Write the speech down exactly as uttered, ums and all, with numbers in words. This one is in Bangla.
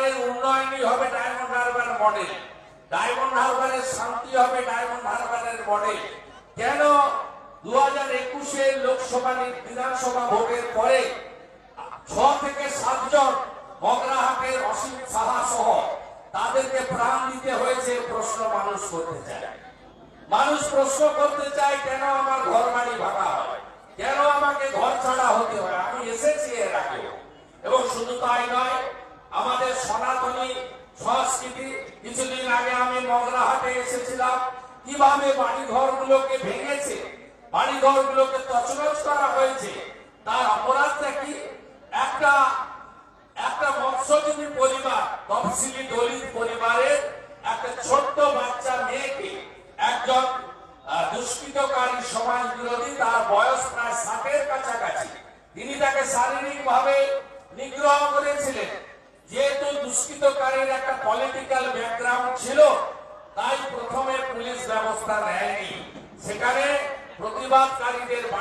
হারবারের উন্নয়নই হবে ডায়মন্ড হারবার মডেল, ডায়মন্ড হারবারের শান্তি হবে ডায়মন্ড হারবারের মডেল। কেন দু হাজার একুশে লোকসভা বিধানসভা ভোটের পরে ছ থেকে সাতজন মগরাহাটের অসীম সাহা সহ তাদেরকে প্রাণ দিতে হয়েছে? প্রশ্ন মানুষ করতে চায়। মানুষ প্রশ্ন করতে চায় কেন আমার ঘর বাড়ি ভাঙা হয়, কেন আমাকে ঘর ছাড়া হতে হয়। আমি এসেছি এর আগে, এবং শুধু তাই নয়, আমাদের সনাতনী সংস্কৃতি, কিছুদিন আগে আমি মগরাহাটে এসেছিলাম, কিভাবে বাড়ি ঘরগুলোকে ভেঙেছে, বাড়ি ঘরগুলোকে তছনছ করা হয়েছে। তার অপরাধটা কি? একটা একটা মৎস্যজীবী পরিবার, তফসিলি দলিত পরিবারের একটা ছোট্ট বাচ্চা মেয়েকে একজন দুষ্কৃতকারী সমাজ বিরোধী, তার বয়স প্রায় ষাটের কাছাকাছি, তিনি তাকে শারীরিক ভাবে নিগ্রহ করেছিলেন। যেহেতু দুষ্কৃতকারীর একটা পলিটিক্যাল ব্যাকগ্রাউন্ড ছিল, তাই প্রথমে পুলিশ ব্যবস্থা নেয়নি। সেখানে প্রতিবাদকারীদের